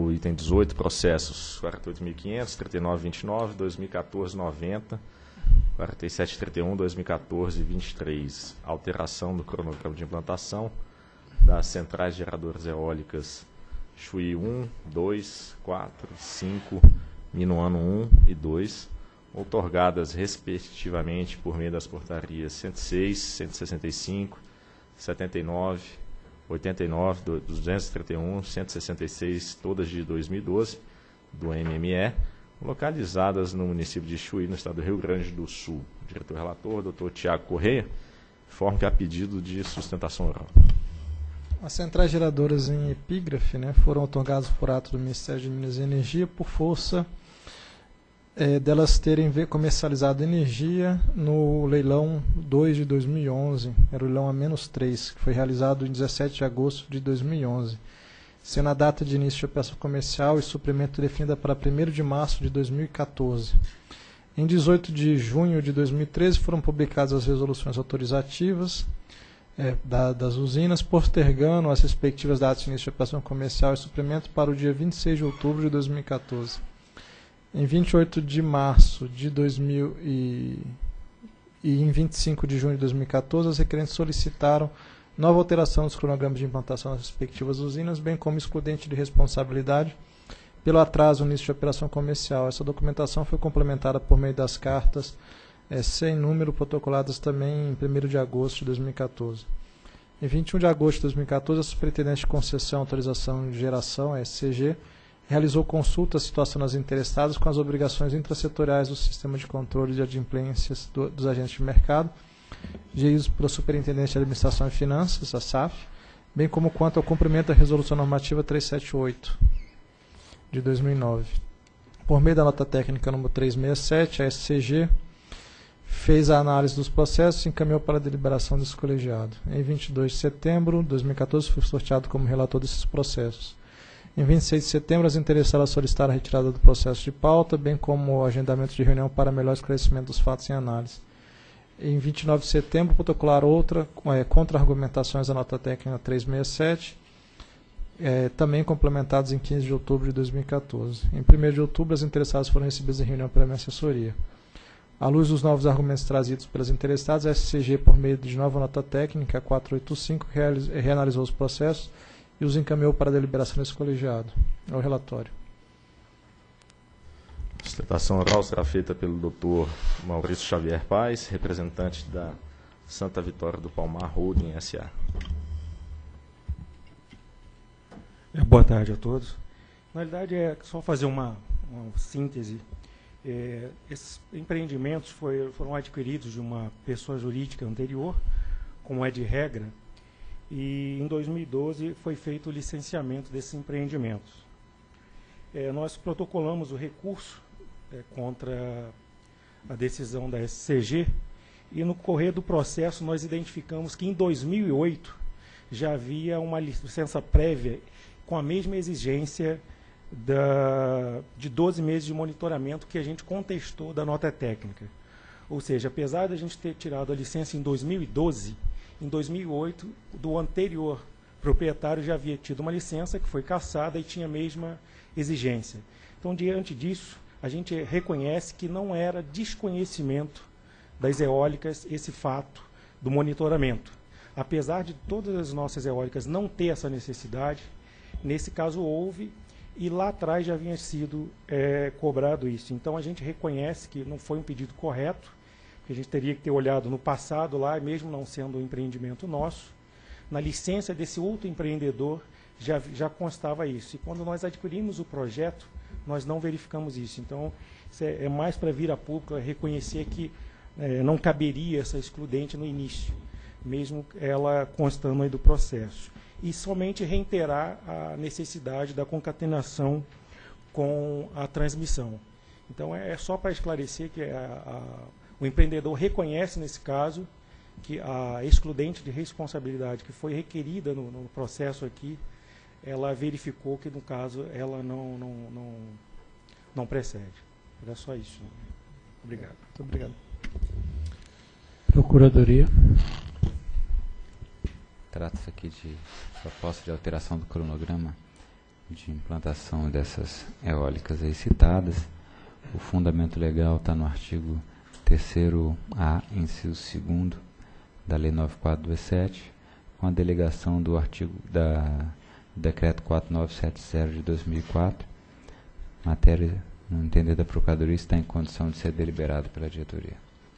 no item 18, processos 48.500, 39.29, 2014, 90, 47.31, 2014, 23. Alteração do cronograma de implantação das centrais geradoras eólicas Chuí 1, 2, 4, 5, Minuano 1 e 2, outorgadas respectivamente por meio das portarias 106, 165, 79, 89, 231, 166, todas de 2012, do MME, localizadas no município de Chuí, no estado do Rio Grande do Sul. Diretor-relator, doutor Tiago Correia, informa que há pedido de sustentação oral. As centrais geradoras em epígrafe, né, foram outorgadas por ato do Ministério de Minas e Energia por força delas terem comercializado energia no leilão 2 de 2011, era o leilão A-3, que foi realizado em 17 de agosto de 2011, sendo a data de início de operação comercial e suprimento definida para 1º de março de 2014. Em 18 de junho de 2013 foram publicadas as resoluções autorizativas das usinas, postergando as respectivas datas de início de operação comercial e suprimento para o dia 26 de outubro de 2014. Em 28 de março de 2000 e em 25 de junho de 2014, as requerentes solicitaram nova alteração dos cronogramas de implantação das respectivas usinas, bem como excludente de responsabilidade pelo atraso no início de operação comercial. Essa documentação foi complementada por meio das cartas sem número, protocoladas também em 1º de agosto de 2014. Em 21 de agosto de 2014, a Superintendente de Concessão e Autorização de Geração, a SCG, realizou consulta à situação das interessadas com as obrigações intrasetoriais do Sistema de Controle de Adimplências dos Agentes de Mercado, geridos pela Superintendente de Administração e Finanças, a SAF, bem como quanto ao cumprimento da Resolução Normativa 378, de 2009. Por meio da nota técnica número 367, a SCG fez a análise dos processos e encaminhou para a deliberação desse colegiado. Em 22 de setembro de 2014, fui sorteado como relator desses processos. Em 26 de setembro, as interessadas solicitaram a retirada do processo de pauta, bem como o agendamento de reunião para melhor esclarecimento dos fatos em análise. Em 29 de setembro, protocolaram outra contra-argumentações à nota técnica 367, também complementados em 15 de outubro de 2014. Em 1º de outubro, as interessadas foram recebidas em reunião pela minha assessoria. À luz dos novos argumentos trazidos pelas interessadas, a SCG, por meio de nova nota técnica 485, reanalisou os processos e os encaminhou para a deliberação desse colegiado. É o relatório. A sustentação oral será feita pelo doutor Maurício Xavier Paes, representante da Santa Vitória do Palmar Holding S.A. Boa tarde a todos. Na realidade, é só fazer uma síntese. Esses empreendimentos foram adquiridos de uma pessoa jurídica anterior, como é de regra, e em 2012 foi feito o licenciamento desses empreendimentos. Nós protocolamos o recurso contra a decisão da SCG e no correr do processo nós identificamos que em 2008 já havia uma licença prévia com a mesma exigência de 12 meses de monitoramento que a gente contestou da nota técnica. Ou seja, apesar de a gente ter tirado a licença em 2012, em 2008, do anterior proprietário já havia tido uma licença que foi cassada e tinha a mesma exigência. Então, diante disso, a gente reconhece que não era desconhecimento das eólicas esse fato do monitoramento. Apesar de todas as nossas eólicas não ter essa necessidade, nesse caso houve, e lá atrás já havia sido cobrado isso. Então, a gente reconhece que não foi um pedido correto, que a gente teria que ter olhado no passado lá, mesmo não sendo um empreendimento nosso, na licença desse outro empreendedor já constava isso. E quando nós adquirimos o projeto, nós não verificamos isso. Então, isso é mais para vir a público, reconhecer que não caberia essa excludente no início, mesmo ela constando aí do processo. E somente reiterar a necessidade da concatenação com a transmissão. Então, é só para esclarecer que o empreendedor reconhece, nesse caso, que a excludente de responsabilidade que foi requerida no processo aqui, ela verificou que, no caso, ela não precede. Era só isso. Obrigado. Muito obrigado. Procuradoria. Trata-se aqui de proposta de alteração do cronograma de implantação dessas eólicas aí citadas. O fundamento legal está no artigo 3º-A, inciso 2º, da Lei 9427, com a delegação do artigo do Decreto 4970 de 2004. Matéria, no entender da Procuradoria, está em condição de ser deliberada pela diretoria.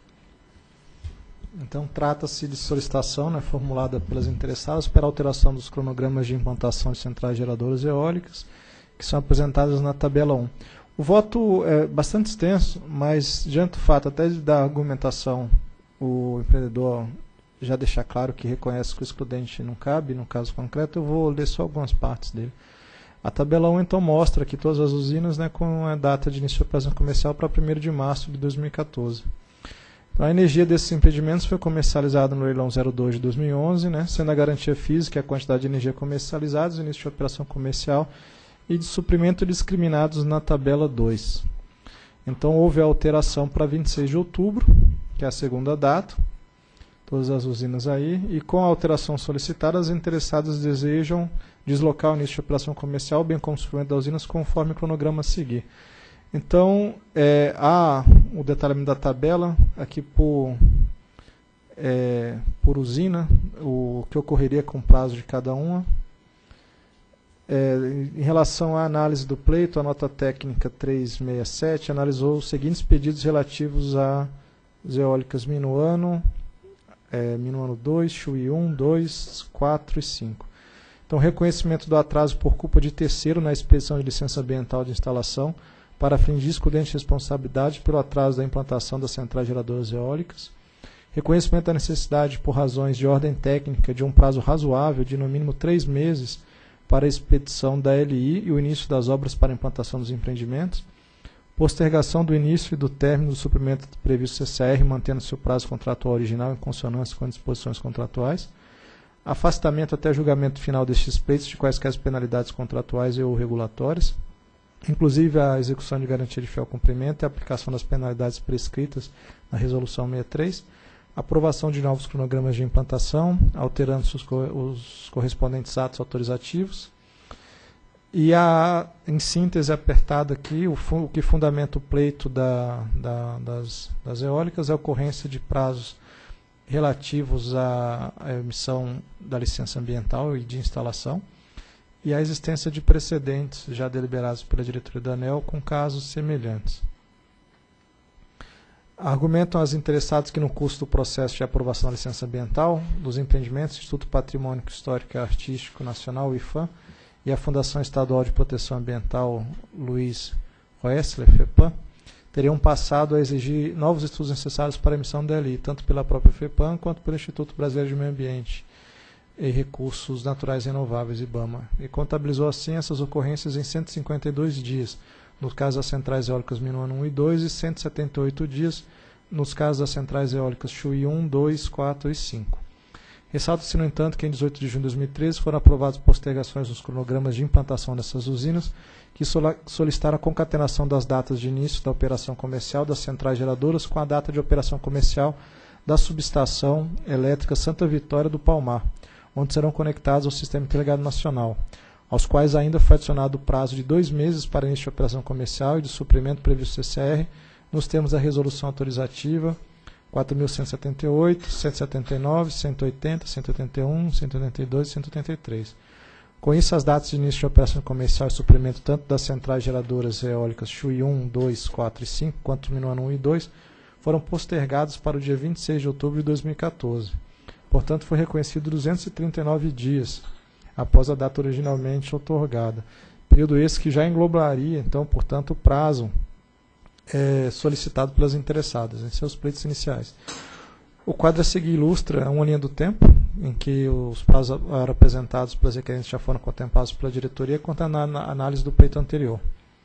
Então, trata-se de solicitação, né, formulada pelas interessadas para alteração dos cronogramas de implantação de centrais geradoras eólicas, que são apresentadas na tabela 1. O voto é bastante extenso, mas, diante do fato até da argumentação, o empreendedor já deixar claro que reconhece que o excludente não cabe, no caso concreto, eu vou ler só algumas partes dele. A tabela 1, então, mostra aqui todas as usinas, né, com a data de início de operação comercial para 1º de março de 2014. Então, a energia desses empreendimentos foi comercializada no leilão 02 de 2011, né, sendo a garantia física e a quantidade de energia comercializados, início de operação comercial e de suprimento discriminados na tabela 2. Então, houve a alteração para 26 de outubro, que é a segunda data, todas as usinas aí, e com a alteração solicitada, as interessadas desejam deslocar o início de operação comercial, bem como o suprimento das usinas, conforme o cronograma a seguir. Então, há o detalhamento da tabela, aqui por usina, o que ocorreria com o prazo de cada uma. Em relação à análise do pleito, a nota técnica 367 analisou os seguintes pedidos relativos às eólicas Minuano, Minuano 2, Chuí 1, 2, 4 e 5. Então, reconhecimento do atraso por culpa de terceiro na expedição de licença ambiental de instalação, para fins de excludente responsabilidade pelo atraso da implantação das centrais geradoras eólicas. Reconhecimento da necessidade, por razões de ordem técnica, de um prazo razoável de no mínimo 3 meses para a expedição da LI e o início das obras para a implantação dos empreendimentos. Postergação do início e do término do suprimento previsto CCR, mantendo-se o prazo contratual original em consonância com as disposições contratuais. Afastamento até julgamento final destes pleitos de quaisquer penalidades contratuais e ou regulatórias, inclusive a execução de garantia de fiel cumprimento e a aplicação das penalidades prescritas na Resolução 63, aprovação de novos cronogramas de implantação, alterando-se os correspondentes atos autorizativos, e em síntese apertada aqui, o que fundamenta o pleito das eólicas é a ocorrência de prazos relativos à emissão da licença ambiental e de instalação, e a existência de precedentes já deliberados pela diretoria da ANEEL com casos semelhantes. Argumentam as interessadas que no curso do processo de aprovação da licença ambiental dos empreendimentos, Instituto Patrimônio Histórico e Artístico Nacional, o IFAM, e a Fundação Estadual de Proteção Ambiental Luiz Roessler, FEPAM, teriam passado a exigir novos estudos necessários para a emissão da LI, tanto pela própria FEPAM quanto pelo Instituto Brasileiro de Meio Ambiente e Recursos Naturais Renováveis, IBAMA, e contabilizou assim essas ocorrências em 152 dias, no caso das centrais eólicas Minuano 1 e 2, e 178 dias nos casos das centrais eólicas Chuí 1, 2, 4 e 5. Ressalta-se, no entanto, que em 18 de junho de 2013 foram aprovadas postergações nos cronogramas de implantação dessas usinas, que solicitaram a concatenação das datas de início da operação comercial das centrais geradoras com a data de operação comercial da subestação elétrica Santa Vitória do Palmar, onde serão conectados ao Sistema Interligado Nacional, aos quais ainda foi adicionado o prazo de 2 meses para início de operação comercial e de suprimento previsto no CCR, nos termos da Resolução Autorizativa 4.178, 179, 180, 181, 182 e 183. Com isso, as datas de início de operação comercial e suprimento tanto das centrais geradoras eólicas Chuí 1, 2, 4 e 5, quanto Minuano 1 e 2, foram postergadas para o dia 26 de outubro de 2014. Portanto, foi reconhecido 239 dias após a data originalmente outorgada. Período esse que já englobaria, então, portanto, o prazo solicitado pelas interessadas em seus pleitos iniciais. O quadro a seguir ilustra uma linha do tempo, em que os prazos eram apresentados pelas requerentes já foram contemplados pela diretoria, quanto à análise do pleito anterior.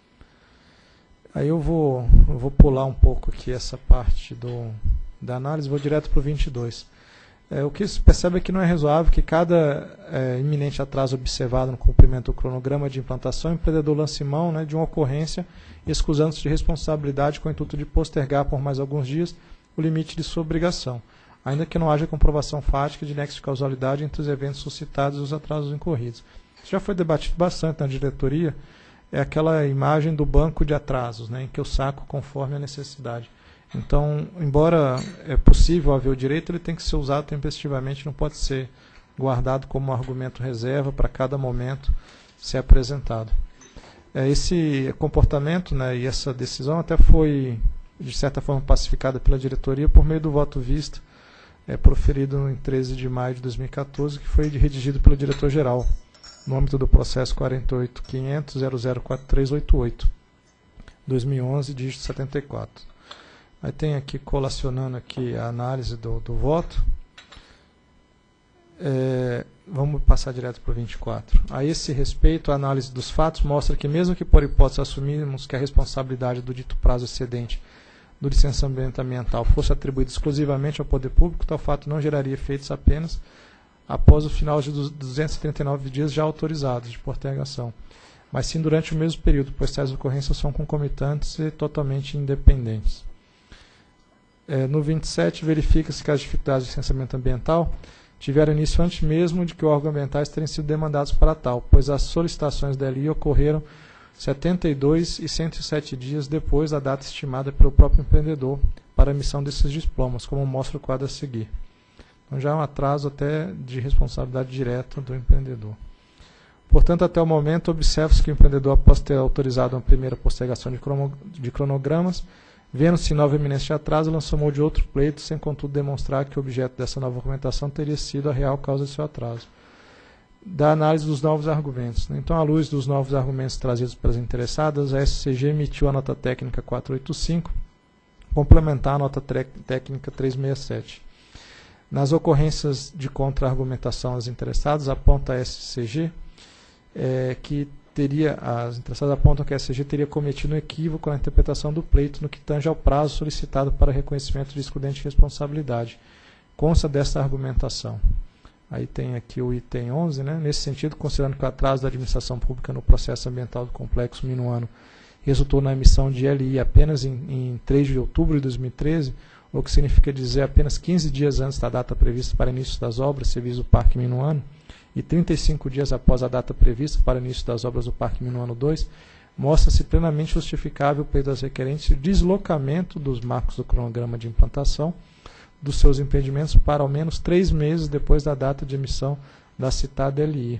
Aí eu vou pular um pouco aqui essa parte da análise, vou direto para o 22. O que se percebe é que não é razoável que cada iminente atraso observado no cumprimento do cronograma de implantação, o empreendedor lance mão, né, de uma ocorrência, excusando-se de responsabilidade com o intuito de postergar por mais alguns dias o limite de sua obrigação, ainda que não haja comprovação fática de nexo de causalidade entre os eventos suscitados e os atrasos incorridos. Isso já foi debatido bastante na diretoria, é aquela imagem do banco de atrasos, né, em que eu saco conforme a necessidade. Então, embora é possível haver o direito, ele tem que ser usado tempestivamente, não pode ser guardado como argumento reserva para cada momento ser apresentado. Esse comportamento, né, e essa decisão até foi, de certa forma, pacificada pela diretoria por meio do voto vista, proferido em 13 de maio de 2014, que foi redigido pelo diretor-geral, no âmbito do processo 48.500.004388, 2011, dígito 74. Aí tem aqui, colacionando aqui a análise do voto. Vamos passar direto para o 24. A esse respeito, a análise dos fatos mostra que, mesmo que por hipótese assumirmos que a responsabilidade do dito prazo excedente do licenciamento ambiental fosse atribuída exclusivamente ao poder público, tal fato não geraria efeitos apenas após o final de 239 dias já autorizados de postergação, mas sim durante o mesmo período, pois tais ocorrências são concomitantes e totalmente independentes. No 27, verifica-se que as dificuldades de licenciamento ambiental tiveram início antes mesmo de que os órgãos ambientais terem sido demandados para tal, pois as solicitações da LI ocorreram 72 e 107 dias depois da data estimada pelo próprio empreendedor para a emissão desses diplomas, como mostra o quadro a seguir. Então já é um atraso até de responsabilidade direta do empreendedor. Portanto, até o momento, observa-se que o empreendedor, após ter autorizado uma primeira postergação de cronogramas, vendo-se nova iminência de atraso, lançou mão de outro pleito, sem contudo demonstrar que o objeto dessa nova argumentação teria sido a real causa de seu atraso. Da análise dos novos argumentos. Então, à luz dos novos argumentos trazidos pelas interessadas, a SCG emitiu a nota técnica 485, complementar a nota técnica 367. Nas ocorrências de contra-argumentação às interessadas, aponta a SCG as interessadas apontam que a SCG teria cometido um equívoco na interpretação do pleito no que tange ao prazo solicitado para reconhecimento de excludente de responsabilidade. Consta desta argumentação. Aí tem aqui o item 11, né? Nesse sentido, considerando que o atraso da administração pública no processo ambiental do complexo minuano resultou na emissão de LI apenas em 3 de outubro de 2013, o que significa dizer apenas 15 dias antes da data prevista para início das obras civis do Parque Minuano, e 35 dias após a data prevista para o início das obras do Parque Minuano 2, mostra-se plenamente justificável o pleito das requerentes o deslocamento dos marcos do cronograma de implantação dos seus empreendimentos para ao menos 3 meses depois da data de emissão da citada LI.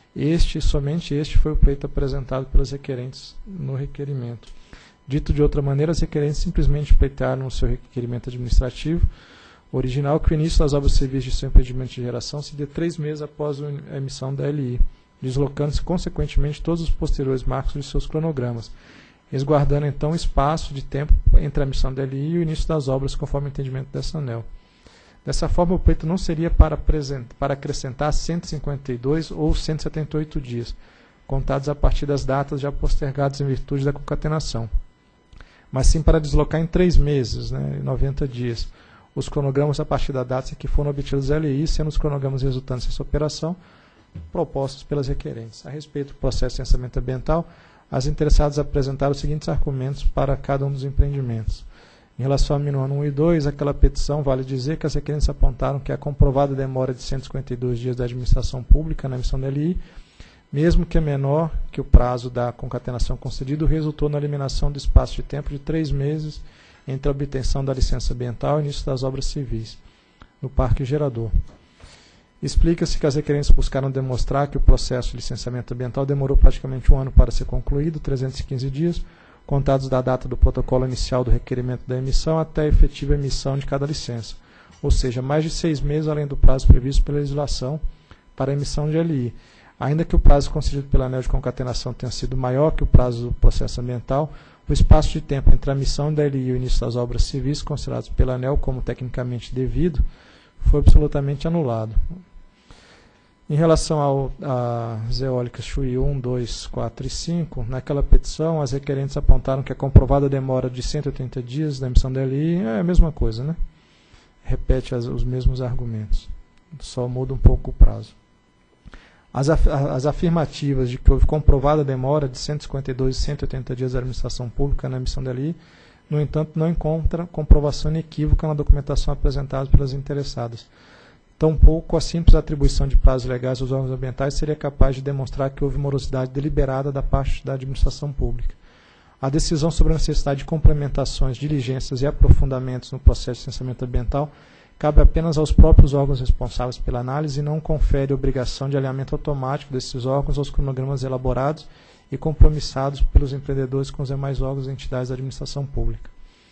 Somente este foi o pleito apresentado pelas requerentes no requerimento. Dito de outra maneira, as requerentes simplesmente pleitearam no seu requerimento administrativo original que o início das obras civis de seu empreendimento de geração se dê 3 meses após a emissão da LI, deslocando-se consequentemente todos os posteriores marcos de seus cronogramas, resguardando então espaço de tempo entre a emissão da LI e o início das obras, conforme o entendimento dessa ANEEL. Dessa forma, o pleito não seria para acrescentar 152 ou 178 dias, contados a partir das datas já postergadas em virtude da concatenação, mas sim para deslocar em 3 meses, 90 dias, os cronogramas a partir da data em que foram obtidos LI, sendo os cronogramas resultantes dessa operação propostos pelas requerentes. A respeito do processo de licenciamento ambiental, as interessadas apresentaram os seguintes argumentos para cada um dos empreendimentos. Em relação a Minuano 1 e 2, aquela petição vale dizer que as requerentes apontaram que a comprovada demora de 152 dias da administração pública na emissão da LI, mesmo que é menor que o prazo da concatenação concedido, resultou na eliminação do espaço de tempo de 3 meses entre a obtenção da licença ambiental e o início das obras civis no Parque Gerador. Explica-se que as requerentes buscaram demonstrar que o processo de licenciamento ambiental demorou praticamente 1 ano para ser concluído, 315 dias, contados da data do protocolo inicial do requerimento da emissão até a efetiva emissão de cada licença, ou seja, mais de 6 meses além do prazo previsto pela legislação para a emissão de LI. Ainda que o prazo concedido pela ANEEL de concatenação tenha sido maior que o prazo do processo ambiental, o espaço de tempo entre a emissão da LI e o início das obras civis, considerados pela ANEEL como tecnicamente devido, foi absolutamente anulado. Em relação às eólicas Chuí 1, 2, 4 e 5, naquela petição, as requerentes apontaram que a comprovada demora de 180 dias da emissão da LI é a mesma coisa, Repete os mesmos argumentos, só muda um pouco o prazo. As afirmativas de que houve comprovada demora de 152 e 180 dias da administração pública na emissão da LI, no entanto, não encontra comprovação inequívoca na documentação apresentada pelas interessadas. tampouco a simples atribuição de prazos legais aos órgãos ambientais seria capaz de demonstrar que houve morosidade deliberada da parte da administração pública. A decisão sobre a necessidade de complementações, diligências e aprofundamentos no processo de licenciamento ambiental cabe apenas aos próprios órgãos responsáveis pela análise e não confere obrigação de alinhamento automático desses órgãos aos cronogramas elaborados e compromissados pelos empreendedores com os demais órgãos e entidades da administração pública.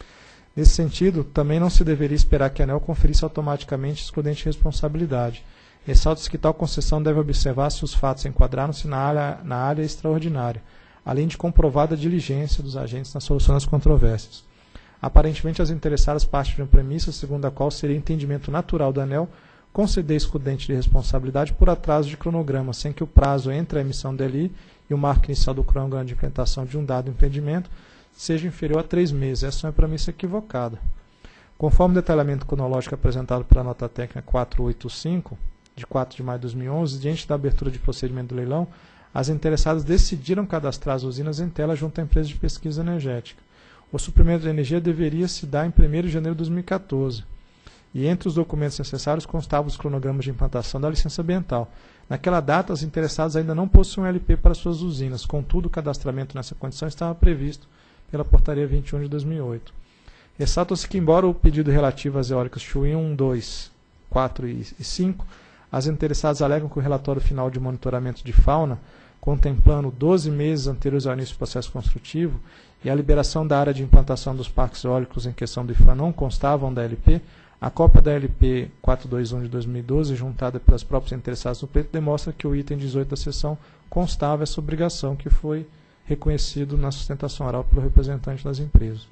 Nesse sentido, também não se deveria esperar que a ANEEL conferisse automaticamente excludente de responsabilidade. Ressalta-se que tal concessão deve observar se os fatos enquadraram-se na área extraordinária, além de comprovada diligência dos agentes na solução das controvérsias. Aparentemente, as interessadas partem de uma premissa segundo a qual seria entendimento natural da ANEEL conceder excludente de responsabilidade por atraso de cronograma, sem que o prazo entre a emissão da LI e o marco inicial do cronograma de implementação de um dado empreendimento seja inferior a 3 meses. Essa é uma premissa equivocada. Conforme o detalhamento cronológico apresentado pela nota técnica 485, de 4 de maio de 2011, diante da abertura de procedimento do leilão, as interessadas decidiram cadastrar as usinas em tela junto à empresa de pesquisa energética. O suprimento de energia deveria se dar em 1º de janeiro de 2014. E entre os documentos necessários constavam os cronogramas de implantação da licença ambiental. Naquela data, as interessadas ainda não possuíam LP para suas usinas. Contudo, o cadastramento nessa condição estava previsto pela Portaria 21 de 2008. Ressalta-se que, embora o pedido relativo às eólicas Chuí 1, 2, 4 e 5, as interessadas alegam que o relatório final de monitoramento de fauna, contemplando 12 meses anteriores ao início do processo construtivo, e a liberação da área de implantação dos parques eólicos em questão do IFAM não constavam da LP, a cópia da LP 421 de 2012, juntada pelas próprias interessadas no pleito, demonstra que o item 18 da seção constava essa obrigação, que foi reconhecido na sustentação oral pelo representante das empresas.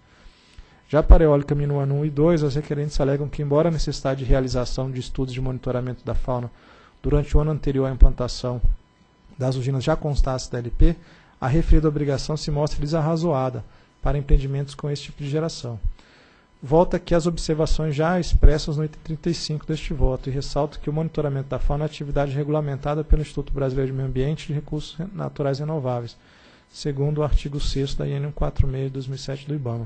Já para a eólica Minuano 1 e 2, as requerentes alegam que, embora a necessidade de realização de estudos de monitoramento da fauna durante o ano anterior à implantação das usinas já constasse da LP, a referida obrigação se mostra desarrazoada para empreendimentos com esse tipo de geração. Volta aqui as observações já expressas no item 35 deste voto e ressalto que o monitoramento da fauna é atividade regulamentada pelo Instituto Brasileiro de Meio Ambiente e de Recursos Naturais Renováveis, segundo o artigo 6º da IN 146 de 2007 do IBAMA,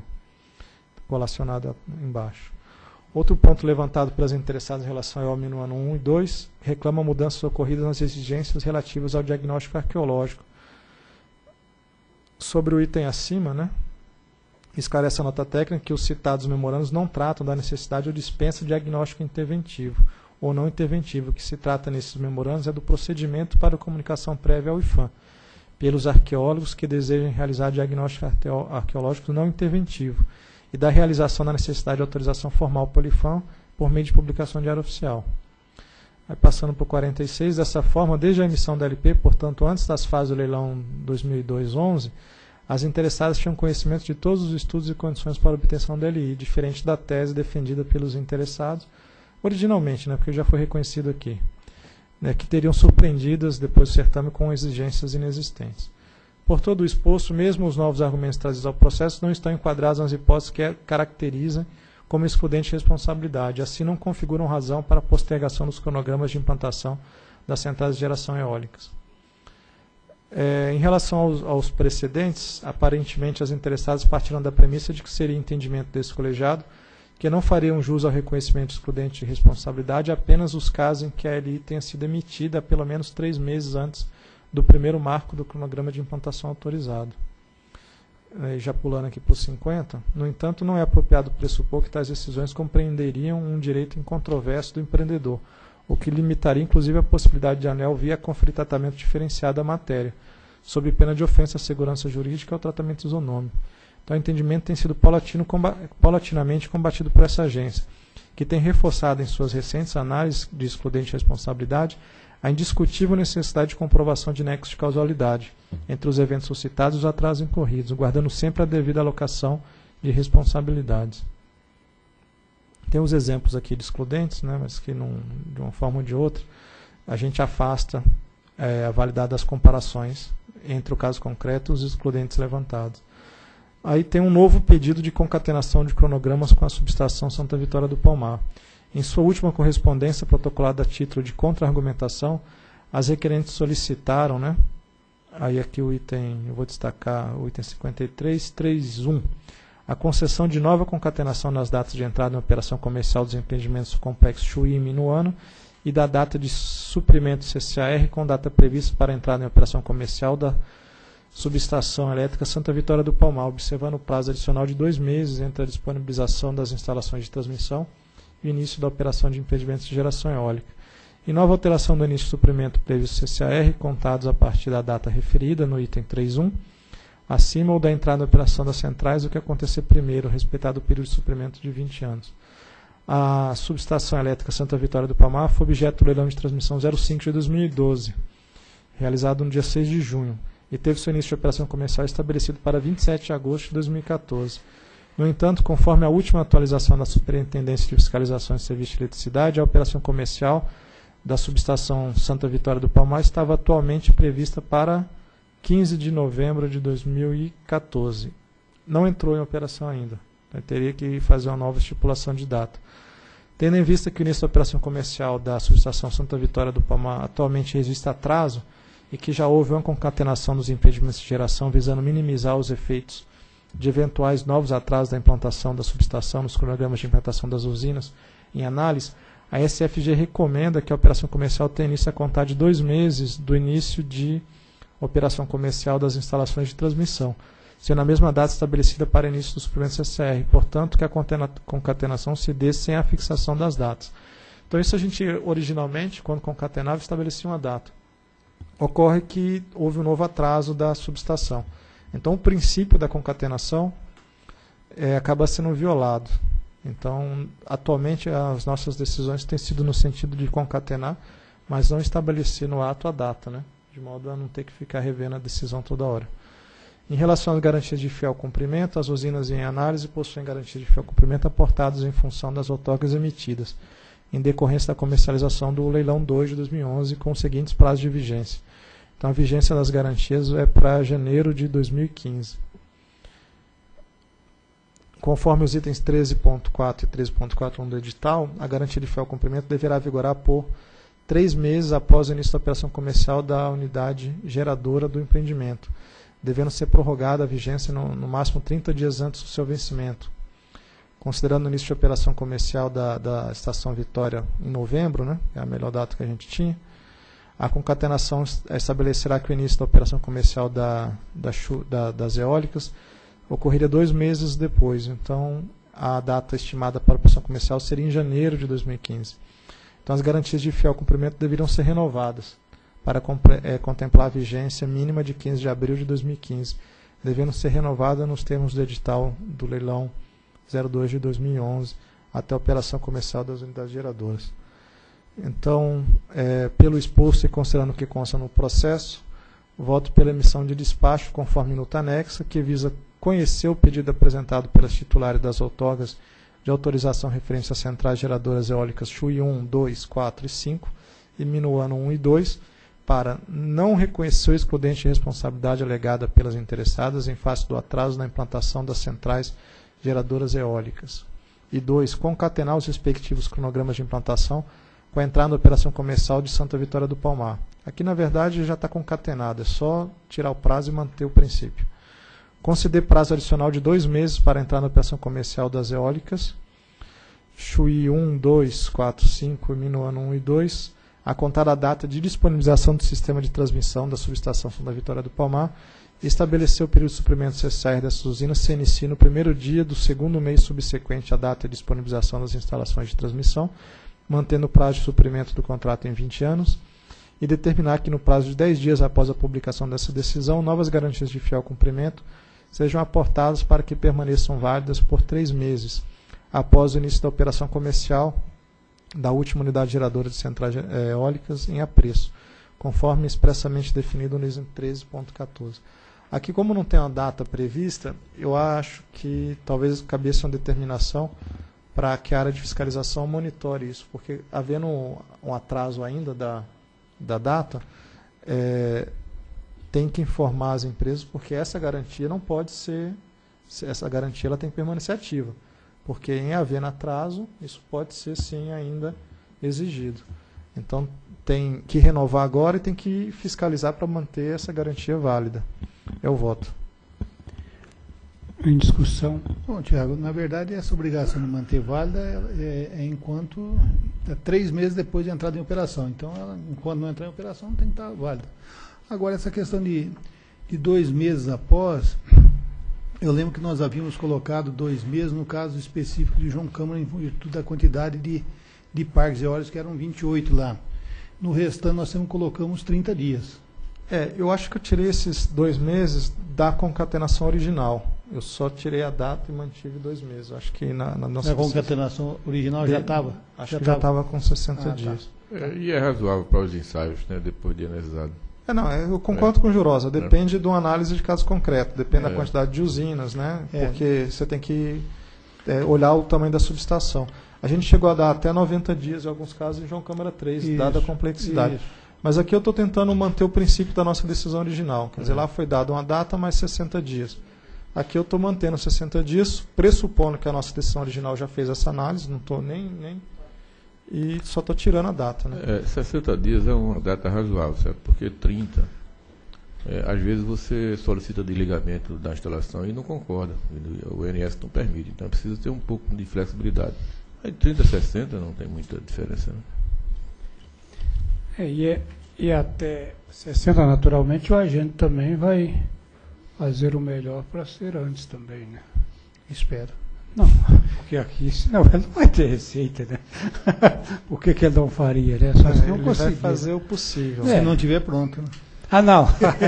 colacionado embaixo. Outro ponto levantado pelas interessadas em relação ao Minuano 1 e 2 reclama mudanças ocorridas nas exigências relativas ao diagnóstico arqueológico. Sobre o item acima, esclarece a nota técnica que os citados memorandos não tratam da necessidade ou dispensa de diagnóstico interventivo ou não interventivo. O que se trata nesses memorandos é do procedimento para a comunicação prévia ao IFAM, pelos arqueólogos que desejem realizar diagnóstico arqueológico não interventivo, e da realização da necessidade de autorização formal pelo IFAM por meio de publicação diária oficial. Aí, passando para o 46, dessa forma, desde a emissão da LP, portanto, antes das fases do leilão 2002-11, as interessadas tinham conhecimento de todos os estudos e condições para a obtenção da LI, diferente da tese defendida pelos interessados, originalmente, porque já foi reconhecido aqui, que teriam surpreendidas depois do certame com exigências inexistentes. Por todo o exposto, mesmo os novos argumentos trazidos ao processo não estão enquadrados nas hipóteses que caracterizam como excludente de responsabilidade, assim não configuram razão para a postergação dos cronogramas de implantação das centrais de geração eólicas. Em relação aos precedentes, aparentemente as interessadas partiram da premissa de que seria entendimento desse colegiado que não fariam jus ao reconhecimento excludente de responsabilidade apenas os casos em que a LI tenha sido emitida pelo menos 3 meses antes do primeiro marco do cronograma de implantação autorizado. Já pulando aqui para o 50, no entanto, não é apropriado pressupor que tais decisões compreenderiam um direito incontroverso do empreendedor, o que limitaria inclusive a possibilidade de a ANEEL vir a conferir tratamento diferenciado à matéria, sob pena de ofensa à segurança jurídica ou tratamento isonômico. Então, o entendimento tem sido paulatinamente combatido por essa agência, que tem reforçado em suas recentes análises de excludente de responsabilidade a indiscutível necessidade de comprovação de nexo de causalidade entre os eventos suscitados e os atrasos incorridos, guardando sempre a devida alocação de responsabilidades. Tem os exemplos aqui de excludentes, mas que de uma forma ou de outra a gente afasta a validade das comparações entre o caso concreto e os excludentes levantados. Aí tem um novo pedido de concatenação de cronogramas com a subestação Santa Vitória do Palmar. Em sua última correspondência protocolada a título de contra-argumentação, as requerentes solicitaram, aí aqui o item, eu vou destacar o item 53.3.1, a concessão de nova concatenação nas datas de entrada em operação comercial dos empreendimentos complexos Chuí e Minuano e da data de suprimento CCAR com data prevista para a entrada em operação comercial da subestação elétrica Santa Vitória do Palmar, observando o prazo adicional de 2 meses entre a disponibilização das instalações de transmissão e o início da operação de empreendimentos de geração eólica. E nova alteração do início de suprimento previsto CCAR, contados a partir da data referida no item 3.1, acima ou da entrada em operação das centrais, o que acontecer primeiro, respeitado o período de suprimento de 20 anos. A subestação elétrica Santa Vitória do Palmar foi objeto do leilão de transmissão 05 de 2012, realizado no dia 6 de junho, e teve seu início de operação comercial estabelecido para 27 de agosto de 2014. No entanto, conforme a última atualização da Superintendência de Fiscalização de Serviços de Eletricidade, a operação comercial da subestação Santa Vitória do Palmar estava atualmente prevista para 15 de novembro de 2014. Não entrou em operação ainda. Então, teria que fazer uma nova estipulação de data. Tendo em vista que o início da operação comercial da subestação Santa Vitória do Palmar atualmente resiste atraso e que já houve uma concatenação dos impedimentos de geração visando minimizar os efeitos de eventuais novos atrasos da implantação da subestação nos cronogramas de implantação das usinas em análise, a SFG recomenda que a operação comercial tenha início a contar de 2 meses do início de operação comercial das instalações de transmissão, sendo a mesma data estabelecida para início do suprimento CCR, portanto que a concatenação se dê sem a fixação das datas. Então isso a gente originalmente, quando concatenava, estabelecia uma data. Ocorre que houve um novo atraso da subestação. Então o princípio da concatenação acaba sendo violado. Então, atualmente, as nossas decisões têm sido no sentido de concatenar, mas não estabelecer no ato a data, né? De modo a não ter que ficar revendo a decisão toda hora. Em relação às garantias de fiel cumprimento, as usinas em análise possuem garantias de fiel cumprimento aportadas em função das outorgas emitidas, em decorrência da comercialização do leilão 2 de 2011, com os seguintes prazos de vigência. Então, a vigência das garantias é para janeiro de 2015. Conforme os itens 13.4 e 13.41 do edital, a garantia de fiel cumprimento deverá vigorar por 3 meses após o início da operação comercial da unidade geradora do empreendimento, devendo ser prorrogada a vigência no máximo 30 dias antes do seu vencimento. Considerando o início de operação comercial da Estação Vitória em novembro, né, que é a melhor data que a gente tinha, a concatenação estabelecerá que o início da operação comercial das eólicas ocorreria 2 meses depois. Então, a data estimada para a operação comercial seria em janeiro de 2015. Então, as garantias de fiel cumprimento deveriam ser renovadas para contemplar a vigência mínima de 15 de abril de 2015, devendo ser renovada nos termos do edital do leilão 02 de 2011 até a operação comercial das unidades geradoras. Então, pelo exposto e considerando o que consta no processo, voto pela emissão de despacho conforme minuta anexa, que visa conhecer o pedido apresentado pelas titulares das outorgas de autorização referente às centrais geradoras eólicas Chuí 1, 2, 4 e 5 e Minuano 1 e 2, para não reconhecer o excludente de responsabilidade alegada pelas interessadas em face do atraso na implantação das centrais geradoras eólicas. E 2. Concatenar os respectivos cronogramas de implantação com a entrada na operação comercial de Santa Vitória do Palmar. Aqui, na verdade, já está concatenado, é só tirar o prazo e manter o princípio. Conceder prazo adicional de 2 meses para entrar na operação comercial das eólicas, Chuí 1, 2, 4, 5 e Minuano 1 e 2, a contar a data de disponibilização do sistema de transmissão da subestação Santa Vitória do Palmar, e estabelecer o período de suprimento CCR dessas usinas se inicia no primeiro dia do segundo mês subsequente à data de disponibilização das instalações de transmissão, mantendo o prazo de suprimento do contrato em 20 anos, e determinar que no prazo de 10 dias após a publicação dessa decisão, novas garantias de fiel cumprimento sejam aportadas para que permaneçam válidas por 3 meses, após o início da operação comercial da última unidade geradora de centrais eólicas em apreço, conforme expressamente definido no item 13.14. Aqui, como não tem uma data prevista, eu acho que talvez cabesse uma determinação para que a área de fiscalização monitore isso, porque havendo um atraso ainda da data, tem que informar as empresas, porque essa garantia não pode ser, essa garantia ela tem que permanecer ativa, porque em havendo atraso, isso pode ser sim ainda exigido. Então tem que renovar agora e tem que fiscalizar para manter essa garantia válida. Eu voto. Em discussão. Bom, Tiago, na verdade essa obrigação de manter válida enquanto 3 meses depois de entrada em operação. Então, ela, enquanto não entrar em operação, não tem que estar válida. Agora, essa questão de 2 meses após, eu lembro que nós havíamos colocado 2 meses no caso específico de João Câmara, em virtude da quantidade de parques eólicos, que eram 28 lá. No restante, nós sempre colocamos 30 dias. Eu acho que eu tirei esses 2 meses da concatenação original. Eu só tirei a data e mantive 2 meses. Eu acho que na nossa... Na concatenação original já estava? Acho que já estava com 60 dias. Tá. E é razoável para os ensaios, né, depois de analisado. Eu concordo com o Jurosa. Depende de uma análise de caso concreto. Depende da quantidade de usinas, né? Porque você tem que olhar o tamanho da subestação. A gente chegou a dar até 90 dias, em alguns casos, em João Câmara 3, dada a complexidade. Isso. Mas aqui eu estou tentando manter o princípio da nossa decisão original. Quer dizer, lá foi dada uma data mais 60 dias. Aqui eu estou mantendo 60 dias, pressupondo que a nossa decisão original já fez essa análise, não estou nem e só estou tirando a data. Né? 60 dias é uma data razoável, certo? Porque 30, às vezes você solicita desligamento da instalação e não concorda, o INS não permite, então precisa ter um pouco de flexibilidade. Aí 30 a 60 não tem muita diferença, né? E até 60, naturalmente, o agente também vai fazer o melhor para ser antes também, né? Espero. Não, porque aqui, senão ele não vai ter receita, né? Por que ele não faria, né? Só se não ele conseguir. vai fazer o possível. Se não tiver pronto. Né? Ah, não.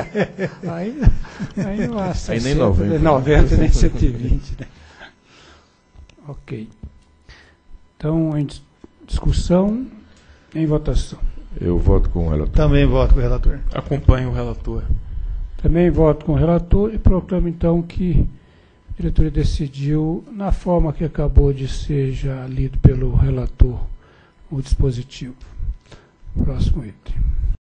aí não há 60, aí nem 90. 90 nem 120, né? Ok. Então, em discussão, em votação. Eu voto com o relator. Também voto com o relator. Acompanho o relator. Também voto com o relator e proclamo, então, que a diretoria decidiu, na forma que acabou de ser já lido pelo relator, o dispositivo. Próximo item.